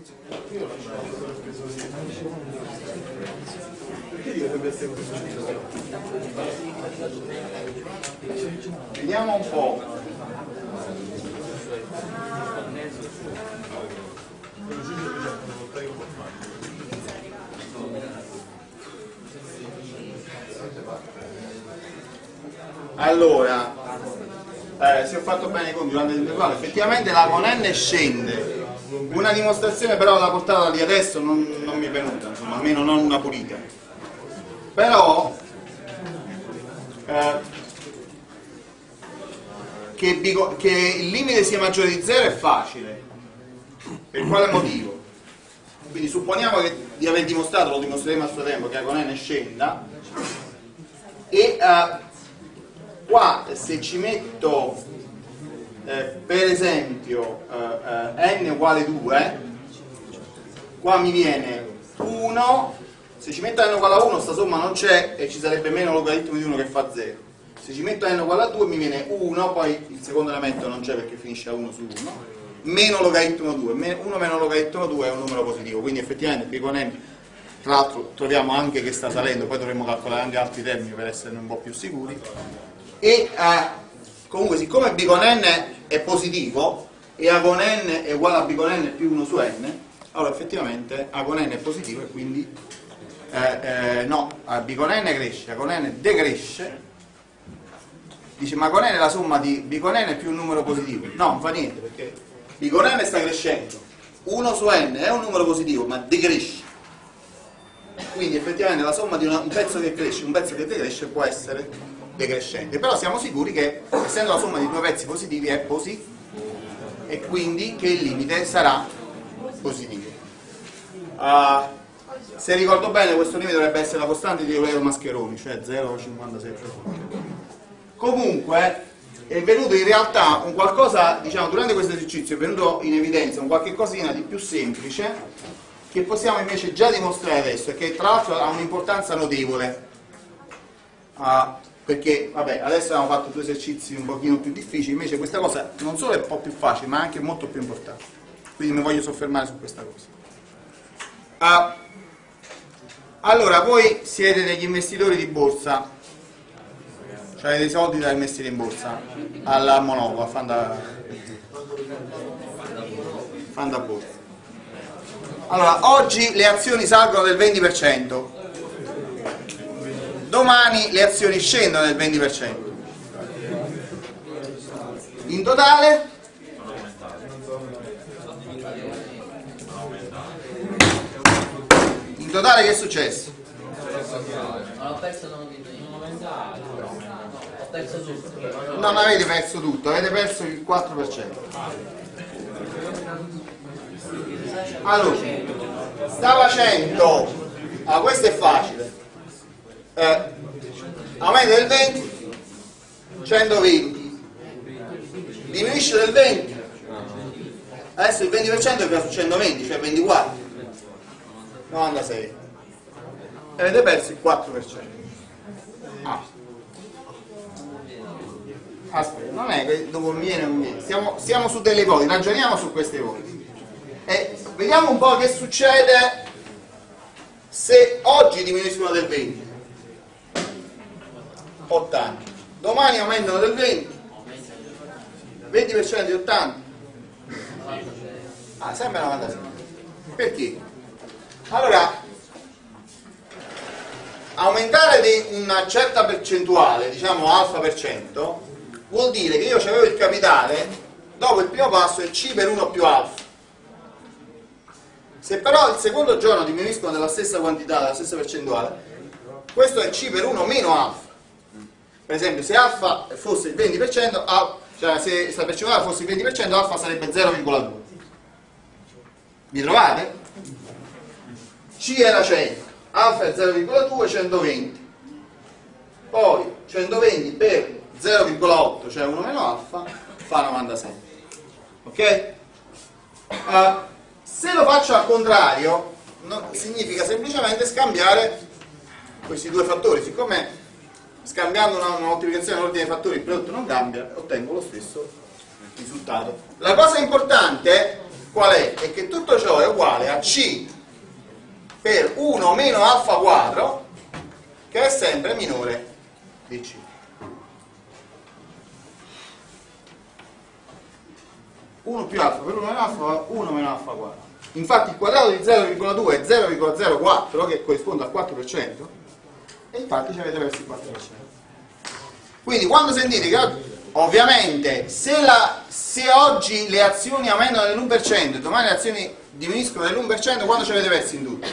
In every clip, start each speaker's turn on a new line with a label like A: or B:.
A: Vediamo un po'. Allora, se ho fatto bene i conti durante l'intervallo, effettivamente la con n scende. Una dimostrazione però alla portata di adesso non mi è venuta, insomma, almeno non una pulita. Però che il limite sia maggiore di 0 è facile. Per quale motivo? Quindi supponiamo di aver dimostrato, lo dimostreremo a suo tempo, che la con n scenda, e qua se ci metto per esempio n uguale 2, qua mi viene 1, se ci metto n uguale a 1 sta somma non c'è e ci sarebbe meno logaritmo di 1 che fa 0. Se ci metto n uguale a 2 mi viene 1, poi il secondo elemento non c'è perché finisce a 1 su 1, meno logaritmo 2, 1 meno logaritmo 2 è un numero positivo, quindi effettivamente qui con n, tra l'altro troviamo anche che sta salendo, poi dovremo calcolare anche altri termini per essere un po' più sicuri, e comunque siccome b con n è positivo e a con n è uguale a b con n più 1 su n, allora effettivamente a con n è positivo e quindi no, b con n cresce, a con n decresce. Dice, ma con n è la somma di b con n più un numero positivo? No, non fa niente, perché b con n sta crescendo, 1 su n è un numero positivo ma decresce, quindi effettivamente la somma di un pezzo che cresce e un pezzo che decresce può essere decrescente, però siamo sicuri che essendo la somma di due pezzi positivi è positivo e quindi che il limite sarà positivo. Se ricordo bene questo limite dovrebbe essere la costante di Eulero Mascheroni, cioè 0,56. Comunque è venuto in realtà un qualcosa, diciamo, durante questo esercizio è venuto in evidenza un qualche cosina di più semplice che possiamo invece già dimostrare adesso e che tra l'altro ha un'importanza notevole, perché vabbè, adesso abbiamo fatto due esercizi un pochino più difficili, invece questa cosa non solo è un po' più facile ma anche molto più importante, quindi mi voglio soffermare su questa cosa. Allora, voi siete degli investitori di borsa, cioè avete dei soldi da investire in borsa alla Monopolo, a Fanda Borsa. Allora, oggi le azioni salgono del 20%, domani le azioni scendono del 20%. In totale? In totale che è successo? Non avete perso tutto, avete perso il 4%. Allora, sta facendo, questo è facile, aumenta del 20, 120, diminuisce del 20, adesso il 20% è preso su 120, cioè 24, 96, e avete perso il 4%. Aspetta, non è che dopo mi viene o non viene, siamo su delle ipotesi, ragioniamo su queste ipotesi e vediamo un po' che succede se oggi diminuiscono del 20, 80, domani aumentano del 20, 20% di 80, sempre 96. Perché? Allora, aumentare di una certa percentuale, diciamo alfa per cento, vuol dire che io avevo il capitale, dopo il primo passo è C per 1 più alfa. Se però il secondo giorno diminuiscono della stessa quantità, della stessa percentuale, questo è C per 1 meno alfa. Per esempio, se alfa fosse il 20%, cioè se questa percentuale fosse il 20%, alfa sarebbe 0,2. Mi trovate? C era 100, alfa è 0,2, 120. Poi 120 per 0,8, cioè 1 meno alfa, fa 96. Ok? Se lo faccio al contrario, significa semplicemente scambiare questi due fattori. Siccome scambiando una moltiplicazione dell'ordine dei fattori il prodotto non cambia, ottengo lo stesso risultato. La cosa importante qual è? È che tutto ciò è uguale a C per 1 meno alfa quadro, che è sempre minore di C. Uno più alfa per 1 meno alfa, 1 meno alfa quadro. Infatti il quadrato di 0,2 è 0,04, che corrisponde al 4%, e infatti ci avete verso il 4%. Quindi quando sentite che ovviamente se oggi le azioni aumentano dell'1% e domani le azioni diminuiscono dell'1%, quando ci avete verso in tutto?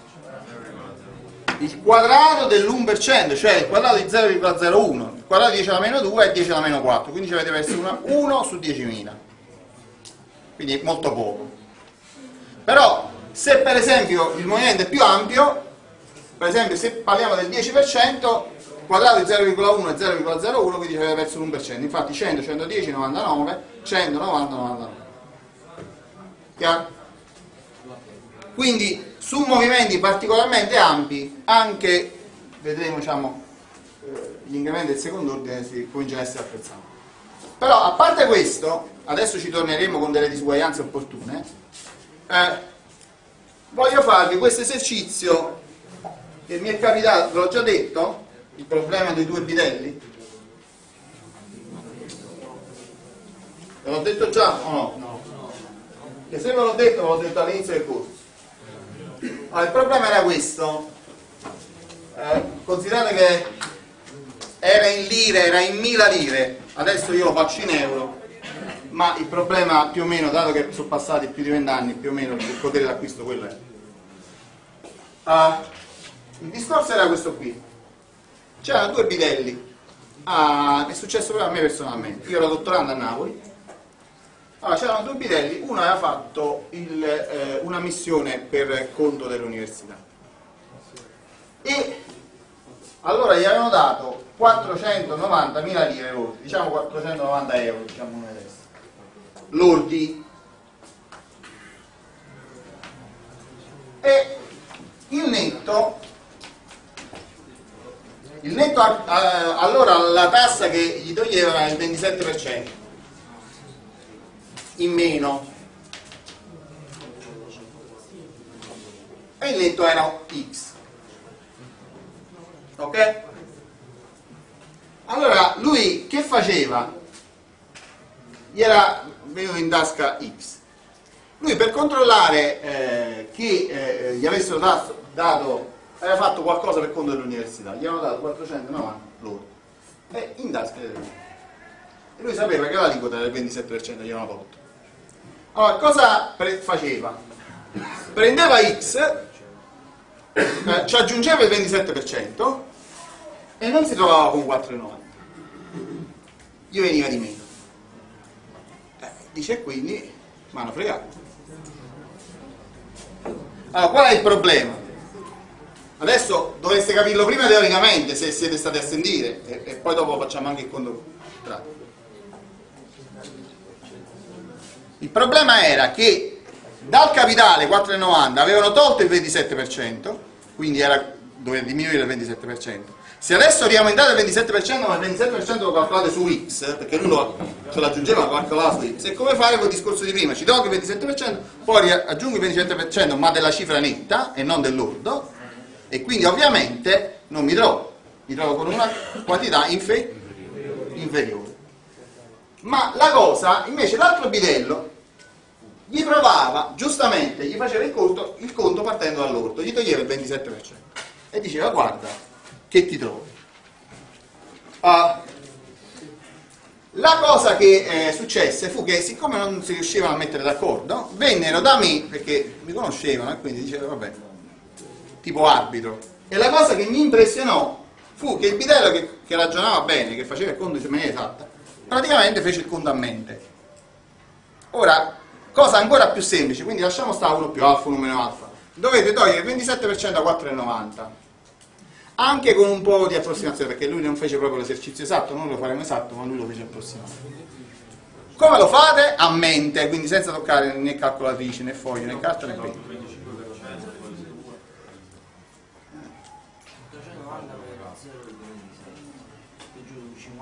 A: Il quadrato dell'1%, cioè il quadrato di 0,01, il quadrato di 10 alla meno 2 è 10 alla meno 4, quindi ci avete verso 1 su 10.000, quindi è molto poco. Però se per esempio il movimento è più ampio, per esempio se parliamo del 10%, il quadrato di 0,1 è 0,01, quindi ci avete verso l'1%, infatti 100, 110, 99, 100, 90, 99. Chiaro? Quindi su movimenti particolarmente ampi, anche, vedremo, diciamo, gli incrementi del secondo ordine si cominciano a essere apprezzati. Però a parte questo, adesso ci torneremo con delle disuguaglianze opportune, voglio farvi questo esercizio che mi è capitato, ve l'ho già detto, il problema dei due bidelli. Ve l'ho detto già o no? No. E se ve l'ho detto all'inizio del corso. Allora, il problema era questo. Considerate che era in lire, era in 1000 lire, adesso io lo faccio in euro, ma il problema più o meno, dato che sono passati più di 20 anni, più o meno il potere d'acquisto quello è. Il discorso era questo qui. C'erano due bidelli. È successo proprio a me personalmente. Io ero dottorando a Napoli. Allora, c'erano due bidelli, uno aveva fatto una missione per conto dell'università e allora gli avevano dato 490.000 lire lordi, diciamo 490 euro, diciamo noi adesso, lordi, e il netto allora la tassa che gli toglievano era il 27% in meno e il netto era X, ok? Allora lui che faceva? Gli era venuto in tasca X. Lui per controllare che gli avessero dato, aveva fatto qualcosa per conto dell'università, gli avevano dato 490 loro e in tasca e lui sapeva che l'aliquota del 27% gli avevano tolto. Allora, cosa faceva? Prendeva X, ci aggiungeva il 27% e non si trovava con 4,90. Gli veniva di meno. Dice quindi, mi hanno fregato. Allora, qual è il problema? Adesso dovreste capirlo prima teoricamente se siete stati a sentire e poi dopo facciamo anche il conto pratico. Il problema era che dal capitale 4,90 avevano tolto il 27%, quindi doveva diminuire il 27%. Se adesso riaumentate il 27%, ma il 27% lo calcolate su X, perché lui ce l'aggiungeva, lo calcolava su X, è come fare quel discorso di prima, ci tolgo il 27%, poi aggiungo il 27%, ma della cifra netta e non del lordo, e quindi ovviamente non mi trovo con una quantità inferiore. Ma la cosa, invece l'altro bidello, gli provava, giustamente, gli faceva il conto partendo dall'orto, gli toglieva il 27% e diceva guarda che ti trovi. La cosa che successe fu che siccome non si riuscivano a mettere d'accordo, vennero da me, perché mi conoscevano e quindi dicevano vabbè, tipo arbitro, e la cosa che mi impressionò fu che il bidello che ragionava bene, che faceva il conto in maniera esatta, praticamente fece il conto a mente. Ora, cosa ancora più semplice, quindi lasciamo stare 1 più alfa, 1 meno alfa, dovete togliere il 27% a 4,90, anche con un po' di approssimazione, perché lui non fece proprio l'esercizio esatto, noi lo faremo esatto, ma lui lo fece approssimato. Come lo fate? A mente, quindi senza toccare né calcolatrice, né foglio, né carta, né penna.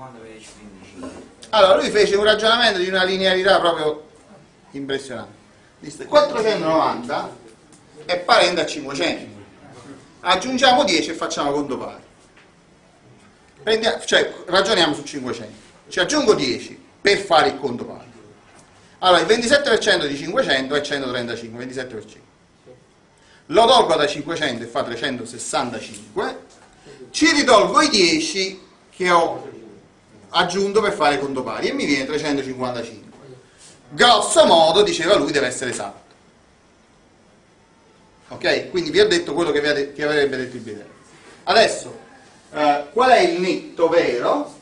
A: Allora lui fece un ragionamento di una linearità proprio impressionante. Visto? 490 è parente a 500. Aggiungiamo 10 e facciamo conto pari. Cioè, ragioniamo su 500. Ci aggiungo 10 per fare il conto pari. Allora, il 27% di 500 è 135, 27%. Lo tolgo da 500 e fa 365. Ci ritolgo i 10 che ho aggiunto per fare conto pari e mi viene 355. Grosso modo, diceva lui, deve essere esatto. Ok? Quindi vi ho detto quello che avrebbe detto il bidello. Adesso, qual è il netto vero?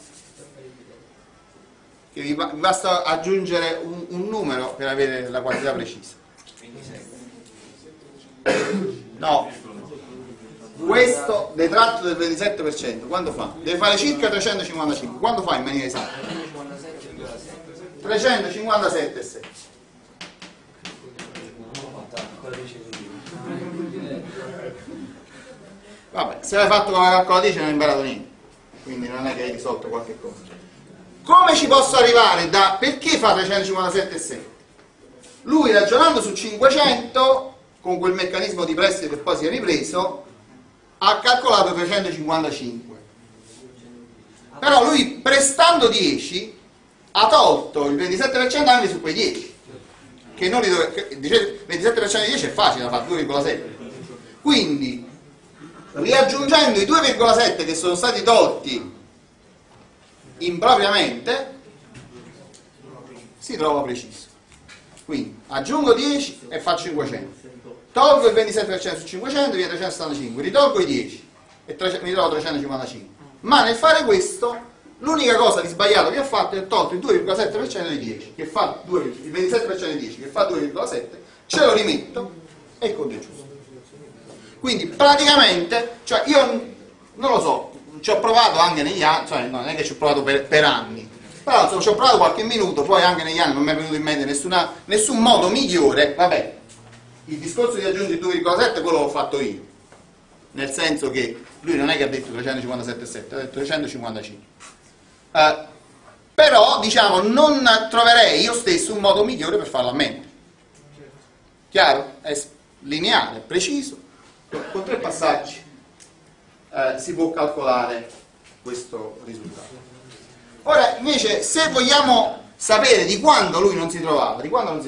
A: Che vi basta aggiungere un numero per avere la quantità precisa. No, questo detratto del 27%, quanto fa? Deve fare circa 355. Quanto fa in maniera esatta? 357,7. Vabbè, se l'hai fatto con la calcolatrice non hai imparato niente, quindi non è che hai risolto qualche cosa. Come ci posso arrivare da... Perché fa 357,7? Lui, ragionando su 500, con quel meccanismo di prestito che poi si è ripreso, ha calcolato 355. Però lui, prestando 10, ha tolto il 27% anche su quei 10. Che non li dove... 27% di 10 è facile da fare, 2,7. Quindi, riaggiungendo i 2,7 che sono stati tolti impropriamente, si trova preciso. Quindi aggiungo 10 e faccio 500, tolgo il 27% su 500 via 375, ritolgo i 10 e mi trovo 355. Ma nel fare questo l'unica cosa di sbagliato che ho fatto è tolto il 2,7% di 10 che fa il 27% di 10 che fa 2,7, ce lo rimetto e il conto è giusto. Quindi praticamente, cioè io non lo so, ci ho provato anche negli anni, cioè non è che ci ho provato per anni, però insomma, ci ho provato qualche minuto, poi anche negli anni non mi è venuto in mente nessun modo migliore. Vabbè, il discorso di aggiungere il 2,7 quello l'ho fatto io, nel senso che lui non è che ha detto 357,7, ha detto 355. Però diciamo non troverei io stesso un modo migliore per farlo a mente. Chiaro? È lineare, preciso, con 3 passaggi si può calcolare questo risultato. Ora invece, se vogliamo sapere di quando lui non si trovava,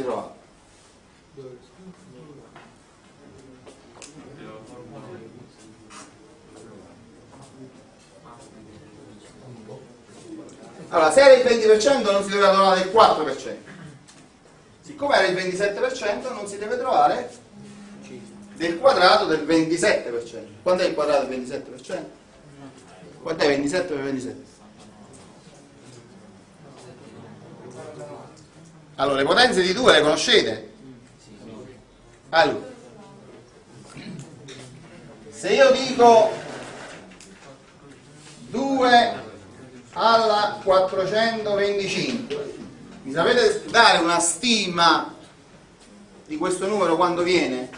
A: allora, se era il 20% non si doveva trovare il 4%. Siccome era il 27% non si deve trovare del quadrato del 27%. Quant'è il quadrato del 27%? Quant'è 27 per 27? Allora, le potenze di 2 le conoscete? Allora, se io dico 2 alla 425, mi sapete dare una stima di questo numero quando viene?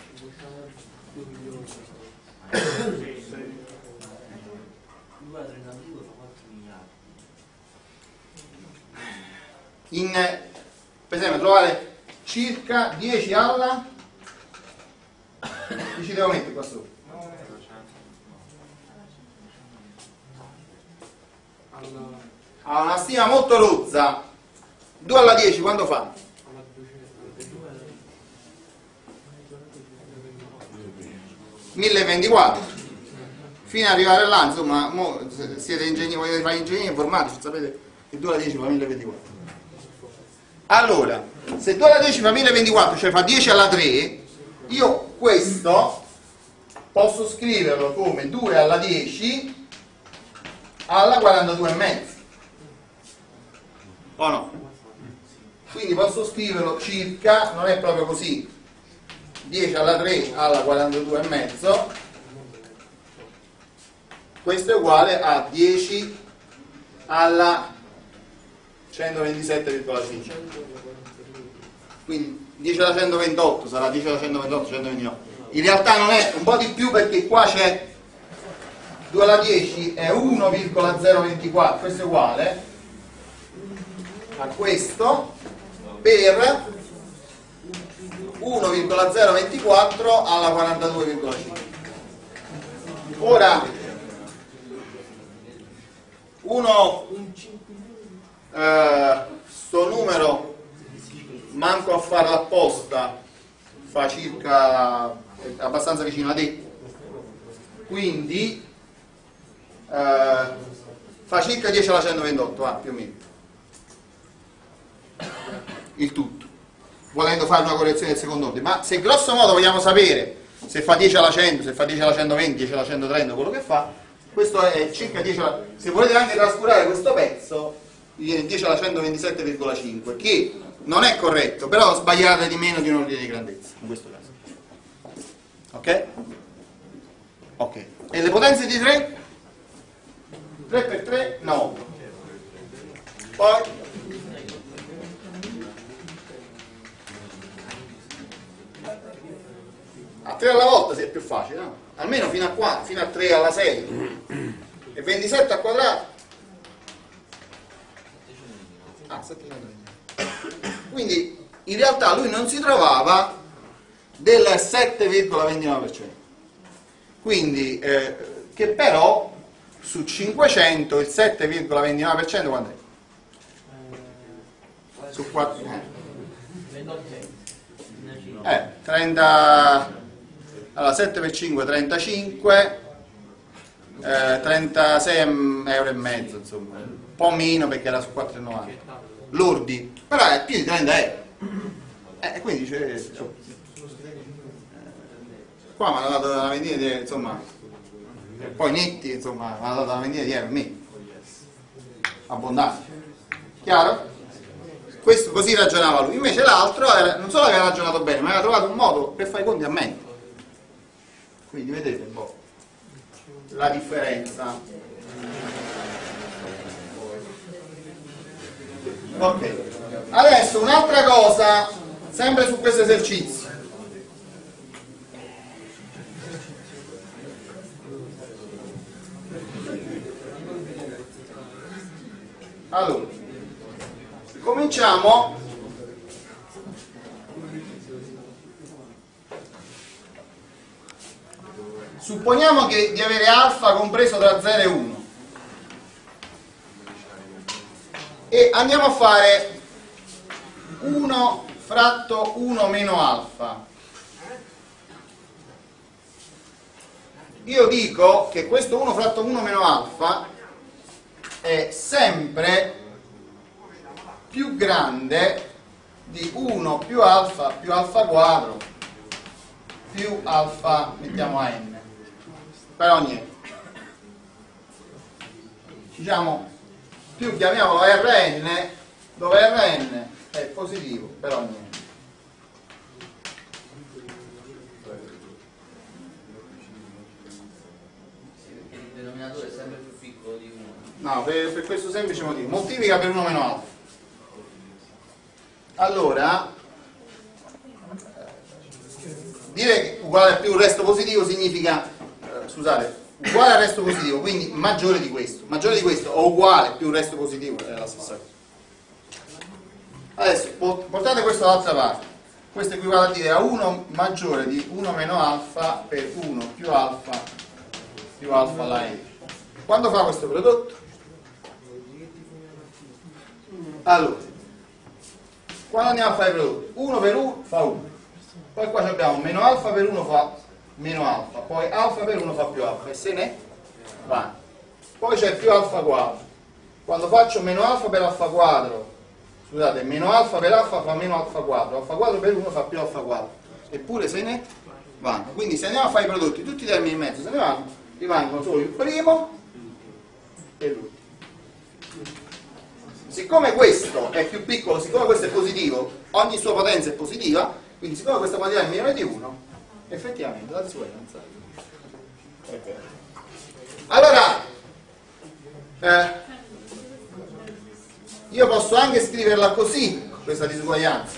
A: Per esempio trovare circa 10 alla, che ci devo mettere qua sopra? Ha una stima molto rozza. 2 alla 10 quanto fa? 1024. Fino ad arrivare là, insomma, siete ingegneri, volete fare ingegneri informatici, sapete che 2 alla 10 fa 1024. Allora, se 2 alla 10 fa 1024, cioè fa 10 alla 3, io questo posso scriverlo come 2 alla 10 alla 42,5. O no? Quindi posso scriverlo circa, non è proprio così, 10 alla 3 alla 42,5. Questo è uguale a 10 alla 127,5. Quindi 10 alla 128 sarà 10 alla 128, 129. In realtà non è, un po' di più, perché qua c'è 2 alla 10 è 1,024, questo è uguale a questo per 1,024 alla 42,5. Ora sto numero manco a farlo apposta, fa circa abbastanza vicino a te, quindi fa circa 10 alla 128, più o meno il tutto, volendo fare una correzione del secondo ordine. Ma se grosso modo vogliamo sapere se fa 10 alla 100, se fa 10 alla 120, 10 alla 130, quello che fa, questo è circa 10 alla... Se volete anche trascurare questo pezzo, vi viene 10 alla 127,5, che non è corretto, però sbagliate di meno di un ordine di grandezza, in questo caso. Ok? Ok. E le potenze di 3? 3 per 3, 9. Poi a 3 alla volta si è più facile, no? Almeno fino a qua, fino a 3 alla 6. E 27 al quadrato? 720. Quindi in realtà lui non si trovava del 7,29%. Quindi che però su 500 il 7,29% quanto è? Su 4 30. Allora 7 per 5 35, 36,5 €, insomma, un po' meno perché era su 4,90 lordi, però è più di 30 €. Quindi dice, qua mi hanno dato una vendita di, insomma, poi netti, insomma, mi hanno dato una vendita di euro me, abbondante, chiaro? Questo così ragionava lui, invece l'altro non solo aveva ragionato bene, ma aveva trovato un modo per fare i conti a mente. Quindi vedete un po' la differenza. Ok, adesso un'altra cosa, sempre su questo esercizio. Allora, cominciamo supponiamo di avere alfa compreso tra 0 e 1 e andiamo a fare 1 fratto 1 meno alfa. Io dico che questo 1 fratto 1 meno alfa è sempre più grande di 1 più alfa quadro più alfa, mettiamo a n, per ogni n. Diciamo più, chiamiamolo Rn, dove Rn è positivo per ogni n.
B: Il denominatore è sempre più piccolo di 1.
A: No, per questo semplice motivo. Moltiplica per 1 meno alfa. Allora, dire che uguale a più il resto positivo significa, scusate, uguale al resto positivo, quindi maggiore di questo o uguale più il resto positivo è la stessa cosa. Adesso portate questo dall'altra parte, questo equivale a dire a 1 maggiore di 1 meno alfa per 1 più alfa alla n. Quando fa questo prodotto? Allora, quando andiamo a fare il prodotto, 1 per 1 fa 1, poi qua abbiamo meno alfa per 1 fa meno alfa, poi alfa per 1 fa più alfa e se ne va. Poi c'è più alfa quadro. Quando faccio meno alfa per alfa quadro, scusate, meno alfa per alfa fa meno alfa quadro per 1 fa più alfa quadro, eppure se ne vanno. Quindi se andiamo a fare i prodotti, tutti i termini in mezzo se ne vanno, rimangono solo il primo e l'ultimo. Siccome questo è più piccolo, siccome questo è positivo, ogni sua potenza è positiva, quindi siccome questa quantità è minore di 1, effettivamente la disuguaglianza è vera. Allora, io posso anche scriverla così, questa disuguaglianza.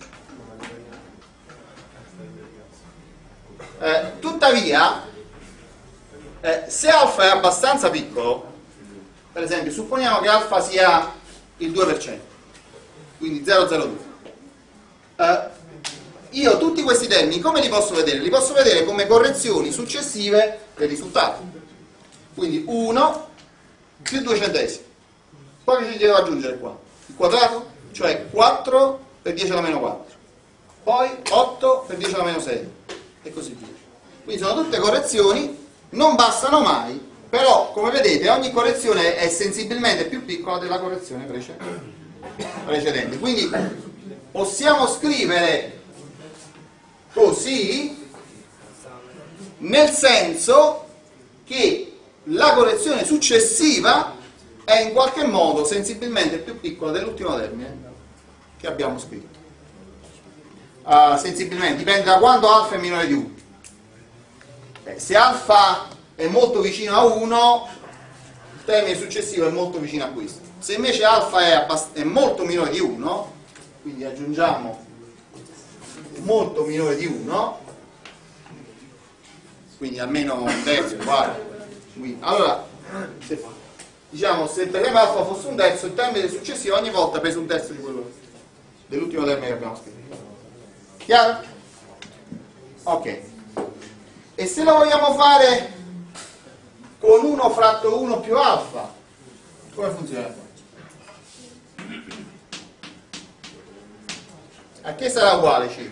A: Tuttavia, se alfa è abbastanza piccolo, per esempio, supponiamo che alfa sia il 2%, quindi 0,02. io tutti questi termini come li posso vedere? Li posso vedere come correzioni successive del risultato. Quindi 1 più 2 centesimi. Poi mi devo aggiungere qua il quadrato, cioè 4 per 10 alla meno 4. Poi 8 per 10 alla meno 6. E così via. Quindi sono tutte correzioni, non bastano mai, però come vedete ogni correzione è sensibilmente più piccola della correzione precedente. Quindi possiamo scrivere così, nel senso che la correzione successiva è in qualche modo sensibilmente più piccola dell'ultimo termine che abbiamo scritto. Sensibilmente, dipende da quando alfa è minore di 1. Se alfa è molto vicino a 1, il termine successivo è molto vicino a questo. Se invece alfa è molto minore di 1, quindi aggiungiamo molto minore di 1, quindi almeno un terzo uguale. Allora, se per esempio alfa fosse un terzo, il termine successivo ogni volta pesa un terzo di quello dell'ultimo termine che abbiamo scritto. Chiaro? Ok. E se lo vogliamo fare con 1 fratto 1 più alfa, come funziona? A che sarà uguale circa?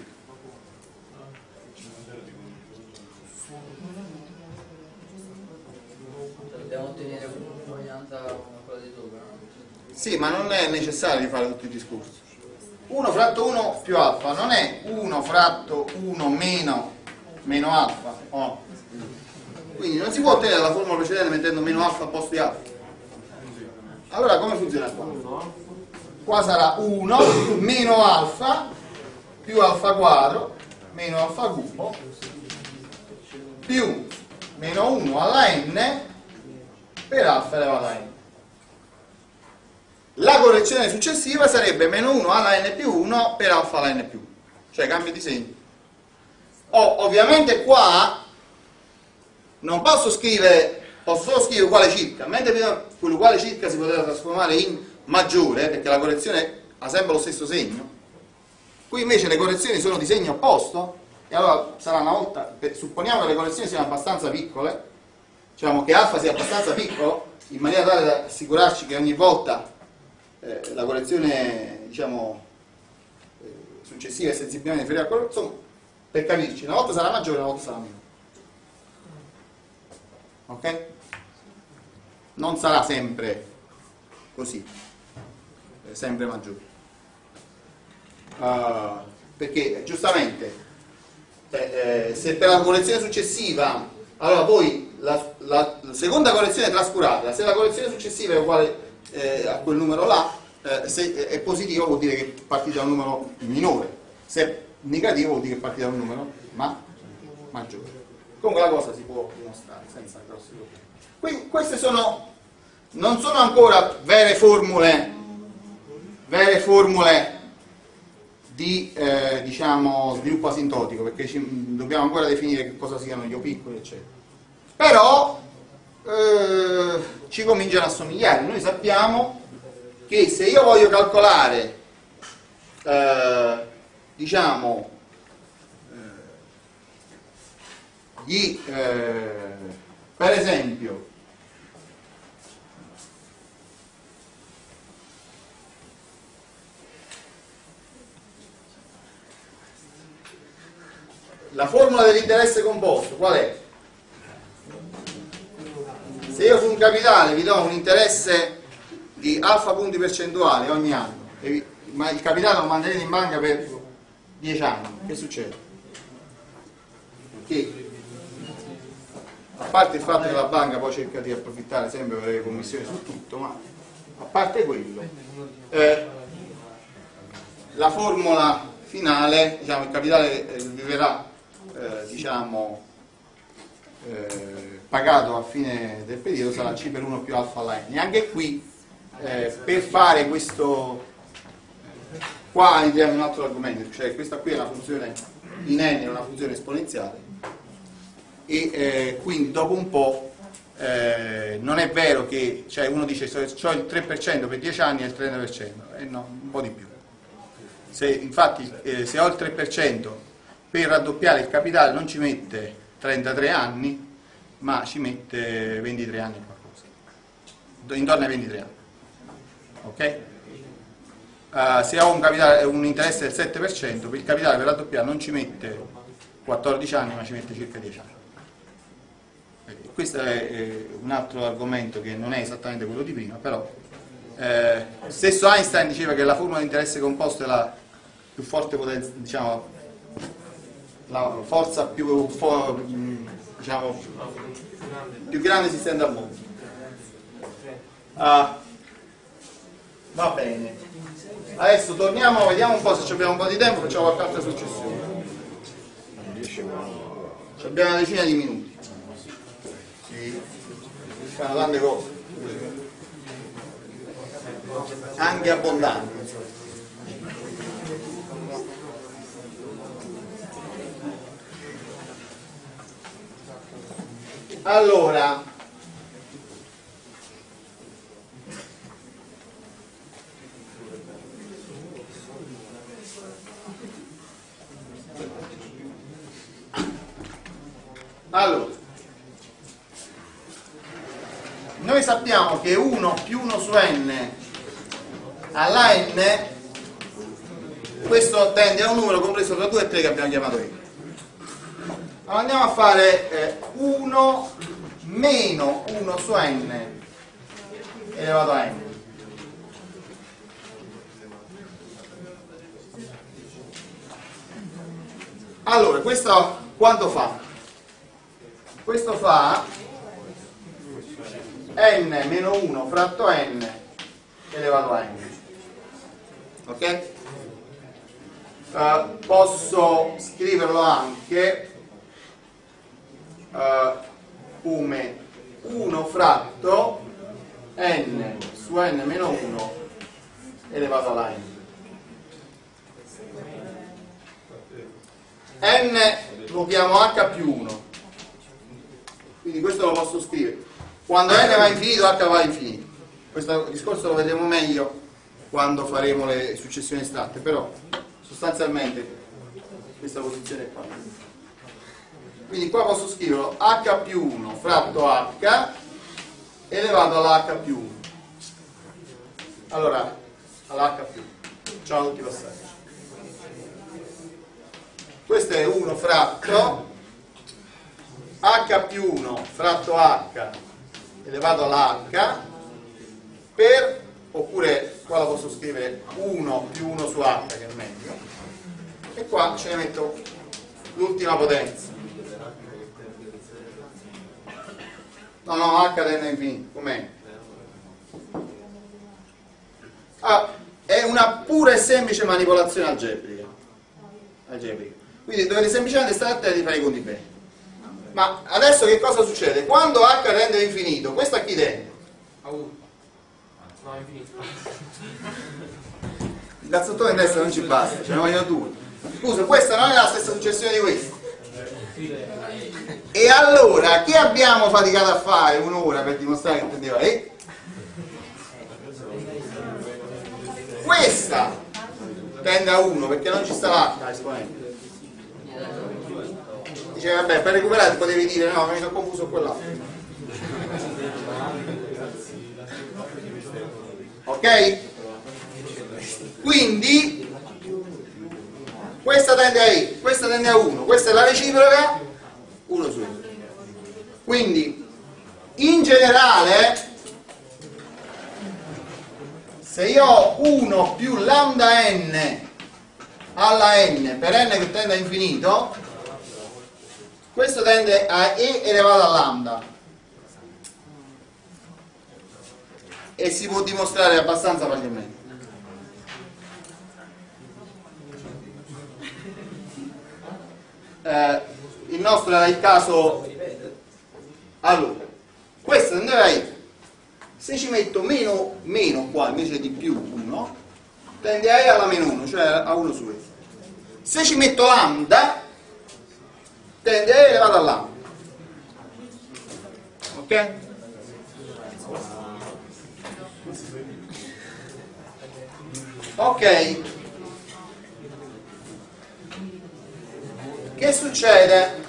B: Dobbiamo ottenere un'uguaglianza con quella di sopra, no?
A: Sì, ma non è necessario fare tutto il discorso. 1 fratto 1 più alfa non è 1 fratto 1 meno alfa. Oh. Quindi non si può ottenere la formula precedente mettendo meno alfa al posto di alfa. Allora come funziona qua? Qua sarà 1 meno alfa più alfa quadro meno alfa cubo più meno 1 alla n per alfa elevato a n. La correzione successiva sarebbe meno 1 alla n più 1 per alfa alla n più 1, cioè cambio di segno. Ovviamente qua non posso scrivere, posso solo scrivere uguale circa, mentre prima quell'uguale circa si poteva trasformare in maggiore, perché la correzione ha sempre lo stesso segno. Qui invece le correzioni sono di segno opposto, e allora sarà una volta, supponiamo che le correzioni siano abbastanza piccole, diciamo che alfa sia abbastanza piccolo, in maniera tale da assicurarci che ogni volta la correzione, diciamo, successiva è sensibilmente inferiore a quello, insomma, per capirci, una volta sarà maggiore, una volta sarà minore. Ok? Non sarà sempre così, sempre maggiore. Perché giustamente se per la correzione successiva, allora poi la seconda correzione trascurata, se la correzione successiva è uguale a quel numero là, se è positivo vuol dire che partite da un numero minore, se è negativo vuol dire che partite da un numero maggiore. Comunque la cosa si può dimostrare senza grossi problemi. Quindi queste non sono ancora vere formule di diciamo sviluppo asintotico, perché dobbiamo ancora definire che cosa siano gli O piccoli eccetera, però ci cominciano a somigliare. Noi sappiamo che se io voglio calcolare diciamo per esempio la formula dell'interesse composto qual è? Se io su un capitale vi do un interesse di alfa punti percentuali ogni anno, ma il capitale lo mantenete in banca per 10 anni, che succede? Che a parte il fatto che la banca poi cerca di approfittare sempre per le commissioni su tutto, ma a parte quello, la formula finale, diciamo, il capitale vi verrà diciamo pagato a fine del periodo, sarà C per 1 più alfa alla n. E anche qui per fare questo qua entriamo in un altro argomento, cioè questa qui è una funzione in n, è una funzione esponenziale, e quindi dopo un po' non è vero che, cioè uno dice c'ho il 3% per 10 anni e il 30%, no, un po' di più. infatti se ho il 3%, per raddoppiare il capitale non ci mette 33 anni, ma ci mette 23 anni qualcosa, intorno ai 23 anni. Ok? Se ho un interesse del 7%, per il capitale per raddoppiare non ci mette 14 anni, ma ci mette circa 10 anni. Questo è un altro argomento che non è esattamente quello di prima, però stesso Einstein diceva che la formula di interesse composto è la più forte potenza, diciamo, la forza più grande esistente al mondo. Va bene, adesso torniamo, vediamo un po' se abbiamo un po' di tempo, facciamo qualche altra successione. Abbiamo una decina di minuti. Sì, fanno tante cose, anche abbondanti. Allora, noi sappiamo che 1 più 1 su n alla n, questo tende a un numero compreso tra 2 e 3 che abbiamo chiamato i. Allora andiamo a fare 1 meno 1 su n elevato a n. Allora, questo quanto fa? Questo fa n meno 1 fratto n elevato a n. Ok? Posso scriverlo anche come 1 fratto n su n meno 1 elevato alla n. N lo chiamo h più 1, quindi questo lo posso scrivere. Quando n va infinito, h va infinito. Questo discorso lo vedremo meglio quando faremo le successioni estratte, però sostanzialmente questa posizione è qua. Quindi qua posso scriverlo h più 1 fratto h elevato alla h più 1. Allora, alla h più 1. Facciamo tutti i passaggi. Questo è 1 fratto h più 1 fratto h elevato alla h per, oppure qua lo posso scrivere 1 più 1 su h, che è meglio, e qua ce ne metto l'ultima potenza. No, h tende a infinito, com'è? È una pura e semplice manipolazione algebrica. Quindi dovete semplicemente stare attenti a fare i conti bene. Ma adesso che cosa succede? Quando h tende a infinito, questo a chi tende?
C: A 1. No, è infinito.
A: Il cazzottone in destra non ci basta, ce ne vogliono 2. Scusa, questa non è la stessa successione di questa. E allora, che abbiamo faticato a fare un'ora per dimostrare che tendeva? Questa tende a 1 perché non ci sta l'h esponente. Dice, vabbè, per recuperare potevi dire no, mi sono confuso con quell'altro. Ok? Quindi questa tende a e, questa tende a 1, questa è la reciproca 1 su 1. Quindi in generale, se io ho 1 più lambda n alla n per n che tende a infinito, questo tende a e elevato a lambda, e si può dimostrare abbastanza facilmente. Il nostro era il caso. Allora, questo tendeva a e. Se ci metto meno qua invece di più 1, tende a e alla meno 1, cioè a 1 su e. Se ci metto lambda, tende a e elevato a lambda. Ok? Ok. Che succede?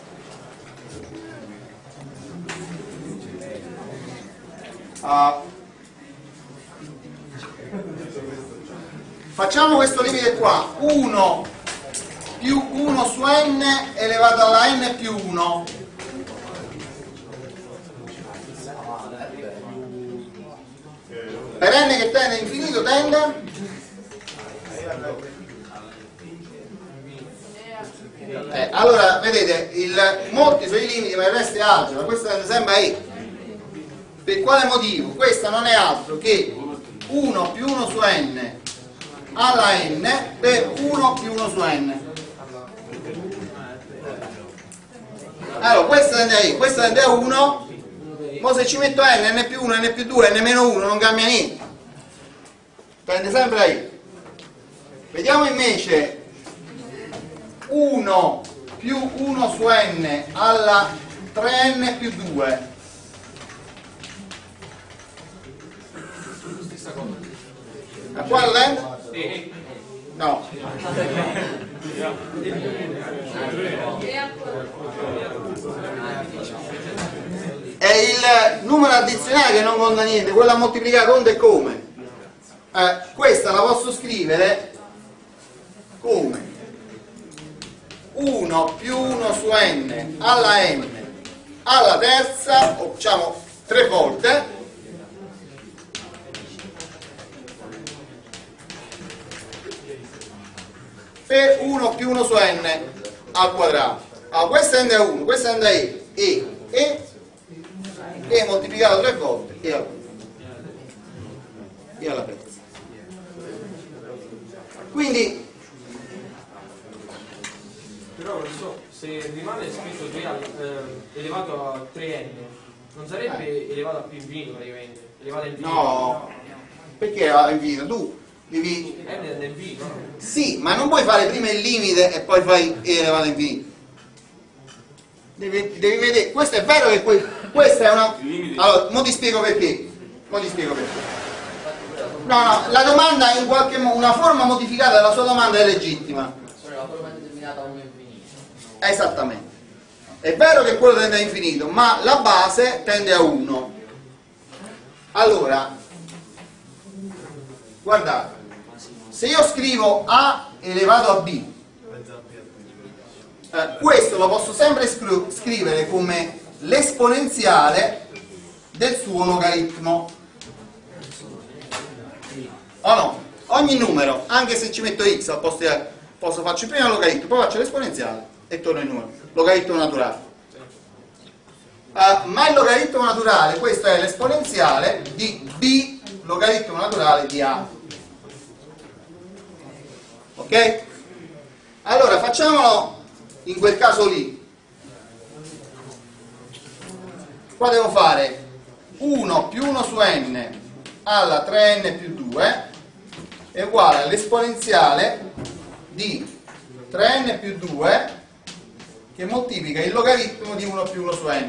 A: Facciamo questo limite qua, 1 più 1 su n elevato alla n più 1. Per n che tende a infinito tende? Allora, vedete, molti sono i limiti, ma il resto è algebra, questo tende sempre a e. Per quale motivo? Questa non è altro che 1 più 1 su n alla n per 1 più 1 su n. Allora, questa tende a e, questa tende a 1, ma se ci metto n più 1, n più 2, n meno 1 non cambia niente, tende sempre a e. Vediamo invece 1 più 1 su n alla 3n più 2. A quale? No. È il numero addizionale che non conta niente, quello a moltiplicare conta e come. Questa la posso scrivere come 1 più 1 su n alla terza, o diciamo 3 volte, per 1 più 1 su n al quadrato. Allora, questa tende a 1, questa tende a e moltiplicato 3 volte e alla terza. Quindi
C: però non so, se rimane scritto 3 elevato a 3n, non sarebbe elevato a più infinito praticamente? Elevato a infinito?
A: no, perché a infinito? Tu devi...
C: n è infinito, no?
A: Sì, ma non puoi fare prima il limite e poi fai e elevato a infinito. Devi vedere, questo è vero che questa è una... Allora, mo ti spiego perché. No, la domanda in qualche modo, una forma modificata della sua domanda è legittima.
B: Sono la forma determinata a 1 infinito.
A: Esattamente. È vero che quello tende a infinito, ma la base tende a 1. Allora, guardate, se io scrivo a elevato a b, questo lo posso sempre scrivere come l'esponenziale del suo logaritmo. O no? Ogni numero, anche se ci metto x al posto di posso farci prima il logaritmo, poi faccio l'esponenziale e torno il numero. Logaritmo naturale. Ma il logaritmo naturale, questo è l'esponenziale di b logaritmo naturale di a. Ok? Allora facciamolo in quel caso lì. Qua devo fare 1 più 1 su n alla 3n più 2 è uguale all'esponenziale di 3n più 2 che moltiplica il logaritmo di 1 più 1 su n.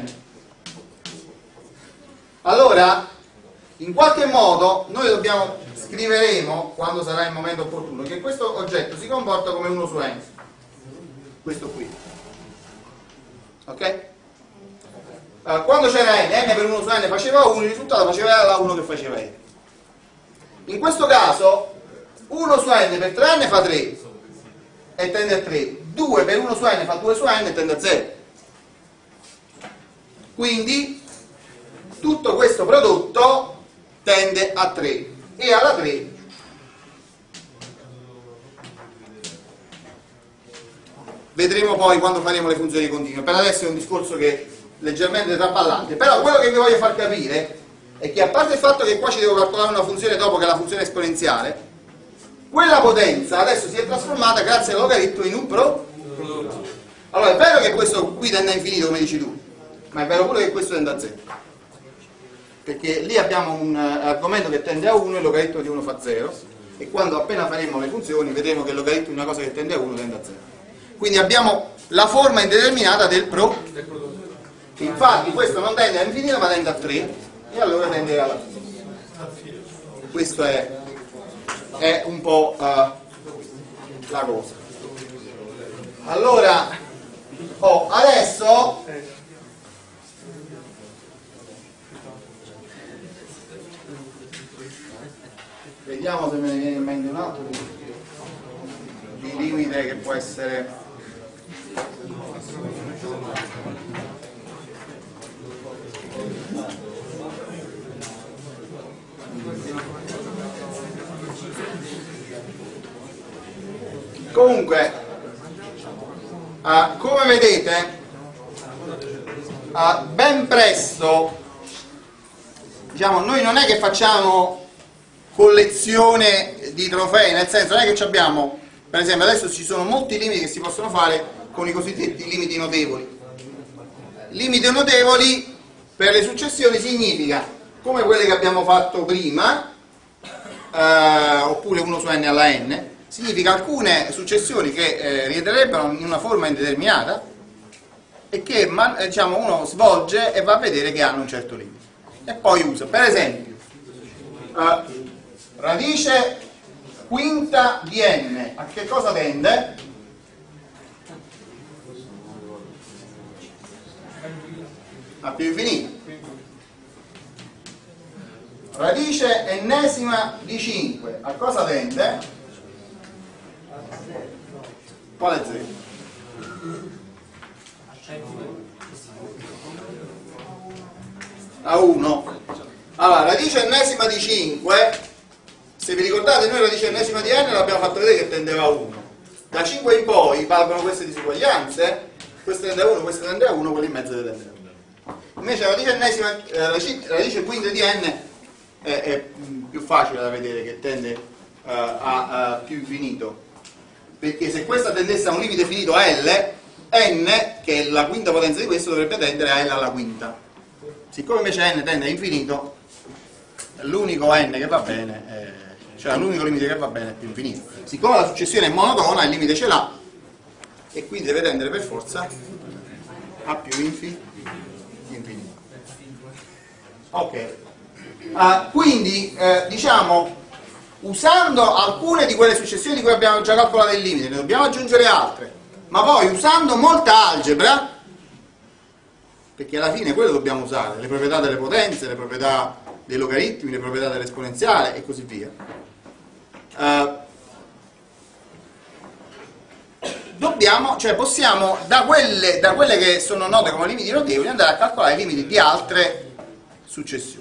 A: Allora, in qualche modo noi scriveremo, quando sarà il momento opportuno, che questo oggetto si comporta come 1 su n. Questo qui. Ok? Quando c'era n per 1 su n faceva 1, il risultato faceva la 1 che faceva n. In questo caso 1 su n per 3n fa 3 e tende a 3, 2 per 1 su n fa 2 su n e tende a 0. Quindi tutto questo prodotto tende a 3 e alla 3 vedremo poi quando faremo le funzioni continue. Per adesso è un discorso che è leggermente traballante, però quello che vi voglio far capire è che, a parte il fatto che qua ci devo calcolare una funzione dopo che è la funzione esponenziale, quella potenza adesso si è trasformata grazie al logaritmo in un prodotto. Allora è vero che questo qui tende a infinito come dici tu, ma è vero pure che questo tende a 0, perché lì abbiamo un argomento che tende a 1 e il logaritmo di 1 fa 0, e quando appena faremo le funzioni vedremo che il logaritmo di una cosa che tende a 1 tende a 0. Quindi abbiamo la forma indeterminata del prodotto. Infatti questo non tende a infinito ma tende a 3 e allora tende alla fine. Questo è un po' la cosa. Allora Oh, adesso vediamo se me ne viene in mente un altro di limite che può essere comunque come vedete ben presto, diciamo, noi non è che facciamo collezione di trofei, nel senso non è che abbiamo, per esempio adesso ci sono molti limiti che si possono fare con i cosiddetti limiti notevoli. Limiti notevoli per le successioni significa come quelle che abbiamo fatto prima, oppure 1 su n alla n, significa alcune successioni che rientrerebbero in una forma indeterminata e che diciamo, uno svolge e va a vedere che hanno un certo limite e poi usa, per esempio radice quinta di n a che cosa tende? A più infinito. Radice ennesima di 5 a cosa tende? Quale 0? A 1. Allora, radice ennesima di 5, se vi ricordate noi radice ennesima di n l'abbiamo fatto vedere che tendeva a 1. Da 5 in poi valgono queste disuguaglianze, questa tende a 1, questa tende a 1, quella in mezzo tende a 1. Invece la radice ennesima, radice quinta di n è più facile da vedere che tende a più infinito, perché se questa tendesse a un limite finito a L, n, che è la quinta potenza di questo, dovrebbe tendere a L alla quinta. Siccome invece n tende a infinito, l'unico n che va bene, cioè l'unico limite che va bene è più infinito. Siccome la successione è monotona, il limite ce l'ha e quindi deve tendere per forza a più infinito. Ok. Quindi diciamo, usando alcune di quelle successioni di cui abbiamo già calcolato il limite, ne dobbiamo aggiungere altre, ma poi usando molta algebra, perché alla fine quello dobbiamo usare, le proprietà delle potenze, le proprietà dei logaritmi, le proprietà dell'esponenziale e così via. Possiamo da quelle che sono note come limiti notevoli andare a calcolare i limiti di altre successioni.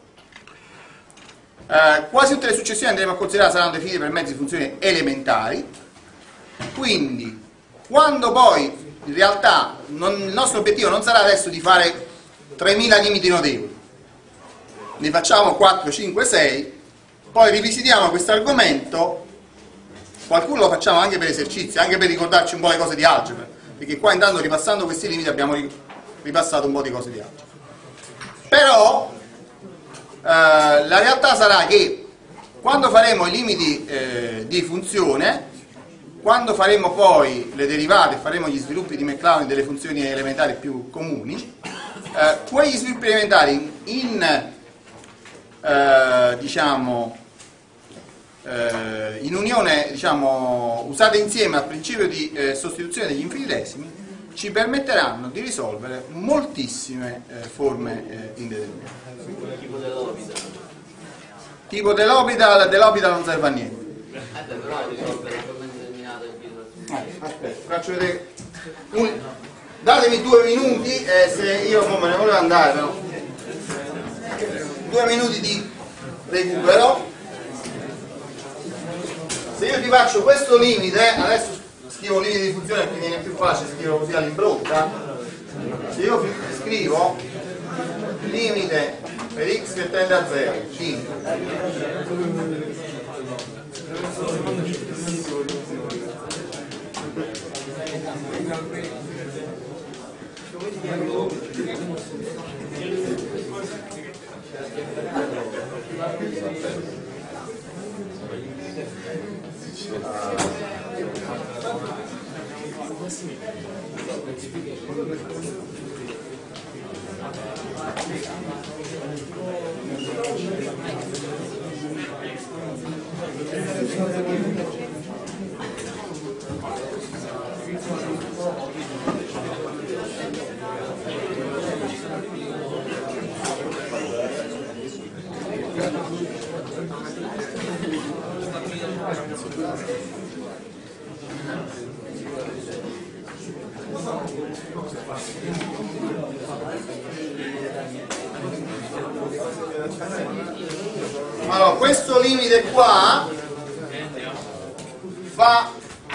A: Quasi tutte le successioni andremo a considerare saranno definite per mezzo di funzioni elementari, quindi quando poi in realtà il nostro obiettivo non sarà adesso di fare 3000 limiti notevoli, ne facciamo 4, 5, 6, poi rivisitiamo questo argomento, qualcuno lo facciamo anche per esercizi, anche per ricordarci un po' le cose di algebra, perché qua intanto ripassando questi limiti abbiamo ripassato un po' di cose di algebra. Però la realtà sarà che quando faremo i limiti di funzione, quando faremo poi le derivate, faremo gli sviluppi di Maclaurin delle funzioni elementari più comuni, quegli sviluppi elementari in unione, diciamo, usate insieme al principio di sostituzione degli infinitesimi, ci permetteranno di risolvere moltissime forme indeterminate. Tipo dell'Hopital non serve a niente.
B: Però risolvere la forma indeterminata
A: Aspetta, faccio vedere. Datemi 2 minuti, se io me ne volevo andare, però. 2 minuti di recupero. Se io ti faccio questo limite, adesso scrivo limite di funzione perché viene più facile, scrivo così all'impronta. Se io scrivo limite per x che tende a 0, 5. Allora, questo limite qua fa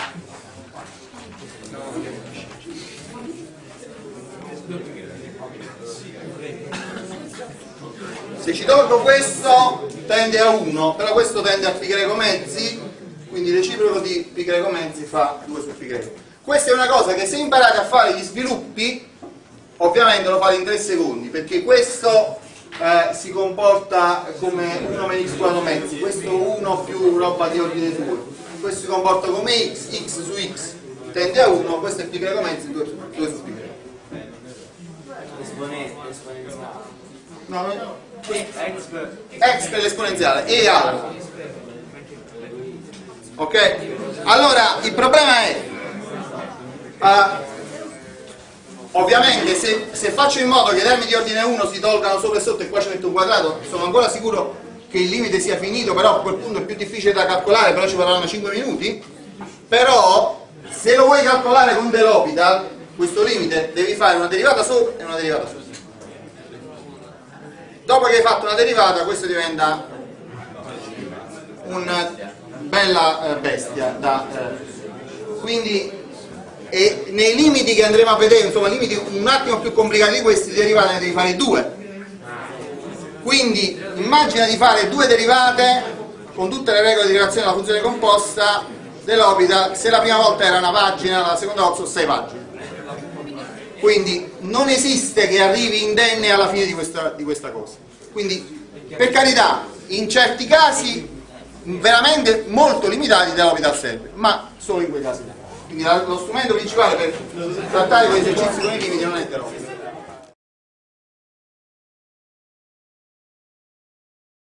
A: se ci tolgo questo tende a 1, però questo tende a π greco mezzi, quindi reciproco di π greco mezzi fa 2 su π greco. Questa è una cosa che se imparate a fare gli sviluppi, ovviamente lo fate in 3 secondi, perché questo si comporta come 1 meno x quadrato mezzi, questo 1 più roba di ordine 2, questo si comporta come x su x tende a 1, questo è π greco mezzi, 2 su π greco. No, x per l'esponenziale e alfa. Ok? Allora il problema è ovviamente se faccio in modo che i termini di ordine 1 si tolgano sopra e sotto e qua ci metto un quadrato, sono ancora sicuro che il limite sia finito, però a quel punto è più difficile da calcolare, però ci vorranno 5 minuti. Però se lo vuoi calcolare con De L'Hopital, questo limite devi fare una derivata sopra e una derivata sotto. Dopo che hai fatto una derivata, questo diventa una bella bestia. Quindi nei limiti che andremo a vedere, insomma limiti un attimo più complicati di questi, di derivate ne devi fare 2. Quindi immagina di fare 2 derivate con tutte le regole di derivazione della funzione composta De L'Hopital. Se la prima volta era una pagina, la seconda volta sono 6 pagine. Quindi non esiste che arrivi indenne alla fine di questa cosa. Quindi per carità, in certi casi veramente molto limitati De L'Hopital serve, ma solo in quei casi. Quindi lo strumento principale per trattare questi esercizi con i limiti non è De L'Hopital.